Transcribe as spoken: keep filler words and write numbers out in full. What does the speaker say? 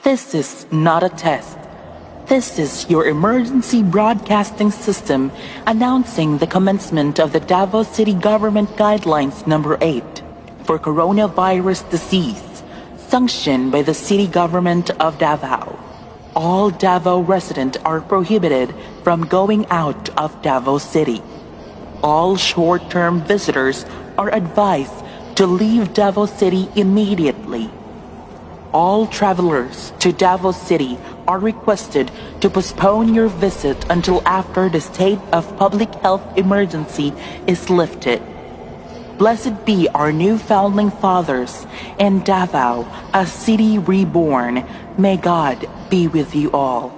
This is not a test. This is your emergency broadcasting system announcing the commencement of the Davao City Government Guidelines number eight for coronavirus disease, sanctioned by the City Government of Davao. All Davao residents are prohibited from going out of Davao City. All short-term visitors are advised to leave Davao City immediately. All travelers to Davao City are requested to postpone your visit until after the state of public health emergency is lifted. Blessed be our new founding fathers and Davao, a city reborn. May God be with you all.